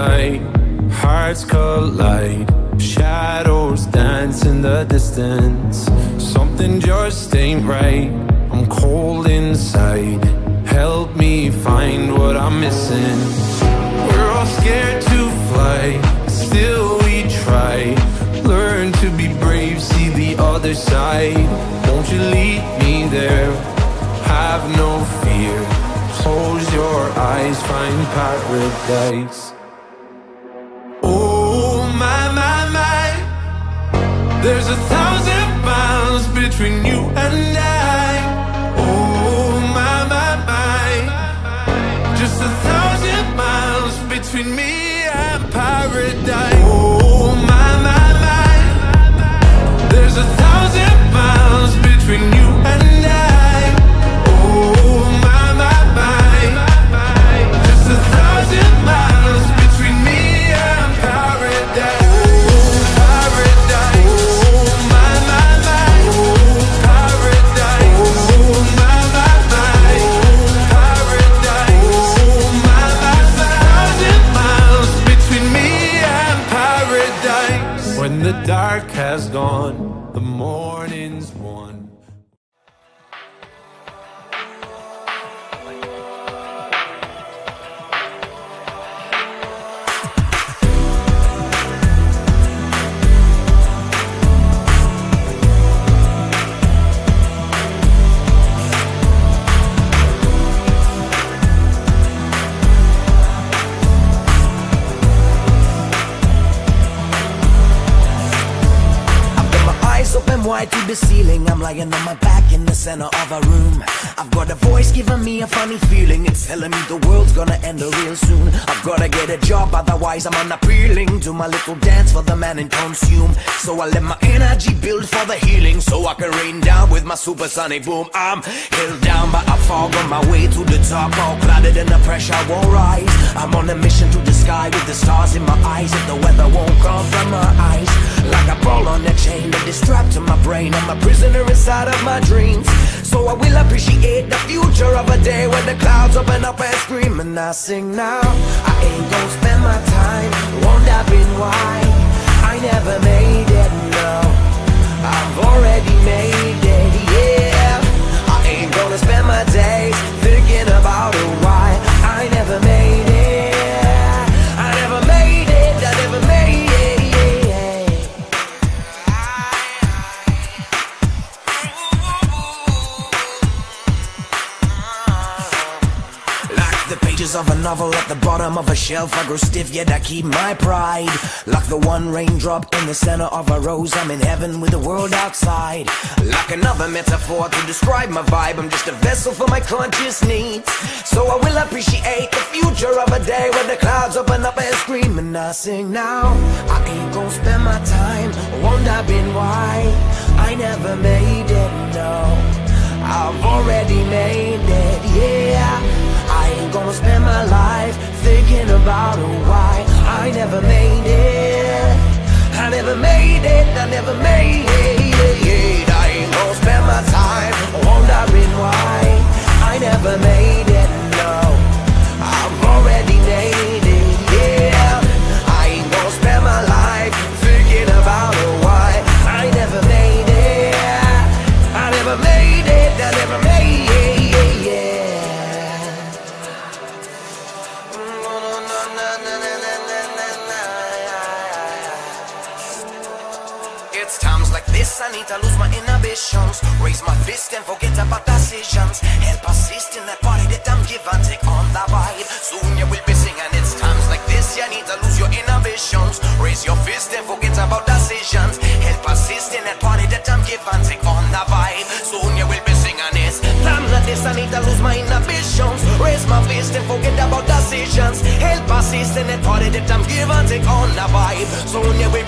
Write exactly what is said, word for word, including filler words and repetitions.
light, hearts collide, shadows dance in the distance. Something just ain't right, I'm cold inside. Help me find what I'm missing. We're all scared to fly, still we try. Learn to be brave, see the other side. Won't you lead me there? Have no fear. Close your eyes, find paradise. Oh my, my, my. There's a thousand miles between you and I. Oh my, my, my. Just a thousand miles between me and paradise. Oh my, my, my. There's a thousand miles between you and I. Oh my, my, my. Just a thousand miles between me and paradise. Oh, paradise. Oh my, my, my. Oh, paradise. Oh my, my, my. Paradise. Oh my, my, my. Thousand miles between me and paradise. When the dark has gone, the morning's won. Wide to the ceiling, I'm lying on my back in the center of a room. I've got a voice giving me a funny feeling. It's telling me the world's gonna end real soon. I've gotta get a job, otherwise I'm unappealing. Do my little dance for the man and consume. So I let my energy build for the healing, so I can rain down with my supersonic boom. I'm held down by a fog on my way to the top, all clouded and the pressure won't rise. I'm on a mission to the sky with the stars in my eyes. If the weather won't come from my eyes, like a ball on a chain that is strapped to my brain, I'm a prisoner inside of my dreams. So I will appreciate the future of a day when the clouds open up and scream. And I sing now, I ain't gonna spend my time wondering why I never made it, no. I've already made it, yeah. I ain't gonna spend my days thinking about why I never made it. I never made it, I never made it. Of a novel at the bottom of a shelf, I grow stiff yet I keep my pride. Like the one raindrop in the center of a rose, I'm in heaven with the world outside. Like another metaphor to describe my vibe, I'm just a vessel for my conscious needs. So I will appreciate the future of a day when the clouds open up and scream. And I sing now, I ain't gonna spend my time wondering why I never made it, no. I've already made it, yeah. I ain't gonna spend my life thinking about why I never made it. I never made it, I never made it. I ain't gonna spend my time wondering why I never made it, no. I've already made it, yeah. I ain't gonna spend my life thinking about why I never made it. I never made it, I never made it, yeah. It's times like this I need to lose my inhibitions, raise my fist and forget about decisions, and persist in that body that I'm given, take on the vibe. Soon you will be singing. It's times like this you need to lose your inhibitions, raise your fist and forget about decisions, and persist in that body that I'm given, take on the vibe. Soon you will be singing. It's times like this I need to lose my inhibitions, raise my fist and forget about decisions, help persist in that body that I'm given, take on the vibe. Soon you will